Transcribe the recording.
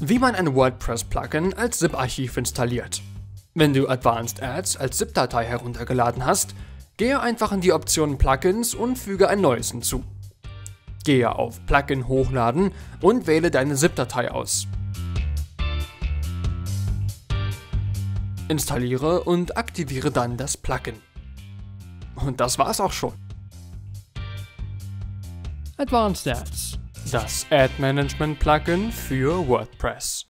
Wie man ein WordPress-Plugin als ZIP-Archiv installiert. Wenn du Advanced Ads als ZIP-Datei heruntergeladen hast, gehe einfach in die Option Plugins und füge ein neues hinzu. Gehe auf Plugin hochladen und wähle deine ZIP-Datei aus. Installiere und aktiviere dann das Plugin. Und das war's auch schon. Advanced Ads, das Ad-Management-Plugin für WordPress.